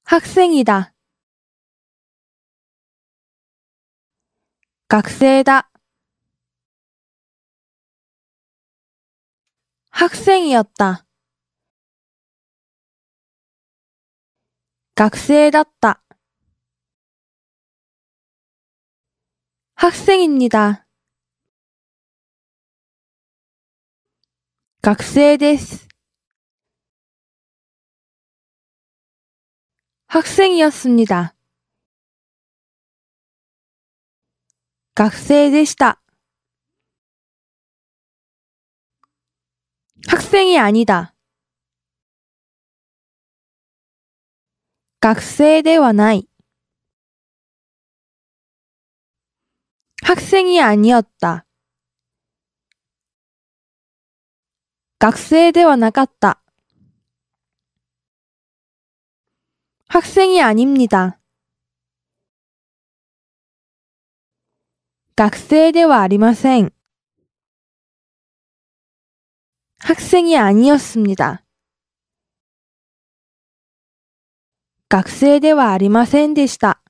학생이다. 학생이다. 학생이었다. 학생이었다. 학생입니다. 학생です. 학생이었습니다. 학생でした. 학생이 아니다. 학생ではない. 학생이 아니었다. 학생ではなかった. 학생이 아닙니다. 학생ではありません. 학생이 아니었습니다. 학생ではありませんでした.